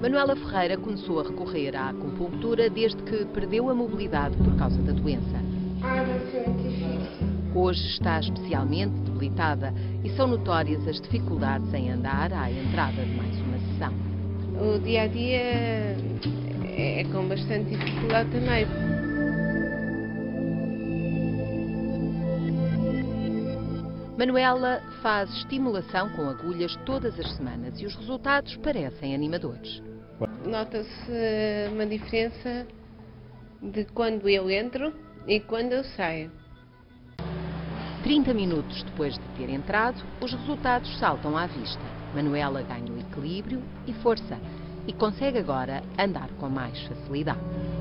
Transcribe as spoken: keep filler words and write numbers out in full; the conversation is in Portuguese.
Manuela Ferreira começou a recorrer à acupuntura desde que perdeu a mobilidade por causa da doença. Ah, vai ser muito difícil. Hoje está especialmente debilitada e são notórias as dificuldades em andar à entrada de mais uma sessão. O dia a dia é com bastante dificuldade também. Manuela faz estimulação com agulhas todas as semanas e os resultados parecem animadores. Nota-se uma diferença de quando eu entro e quando eu saio. trinta minutos depois de ter entrado, os resultados saltam à vista. Manuela ganha o equilíbrio e força e consegue agora andar com mais facilidade.